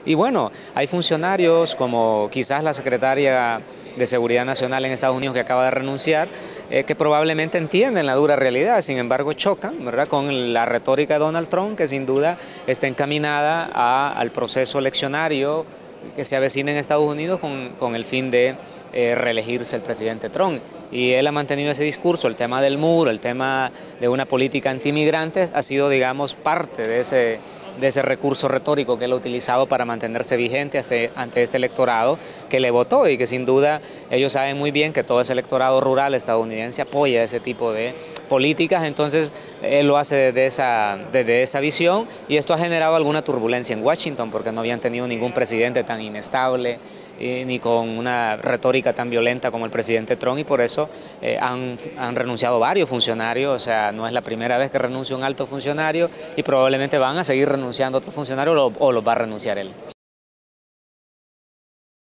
Y bueno, hay funcionarios como quizás la secretaria de Seguridad Nacional en Estados Unidos que acaba de renunciar, que probablemente entienden la dura realidad, sin embargo chocan, ¿verdad?, con la retórica de Donald Trump, que sin duda está encaminada al proceso eleccionario que se avecina en Estados Unidos con el fin de reelegirse el presidente Trump. Y él ha mantenido ese discurso, el tema del muro, el tema de una política antimigrante, ha sido, digamos, parte de ese recurso retórico que él ha utilizado para mantenerse vigente ante este electorado que le votó, y que sin duda ellos saben muy bien que todo ese electorado rural estadounidense apoya ese tipo de políticas. Entonces él lo hace desde esa visión, y esto ha generado alguna turbulencia en Washington porque no habían tenido ningún presidente tan inestable ni con una retórica tan violenta como el presidente Trump, y por eso han renunciado varios funcionarios. O sea, no es la primera vez que renuncia un alto funcionario, y probablemente van a seguir renunciando otros funcionarios o los va a renunciar él.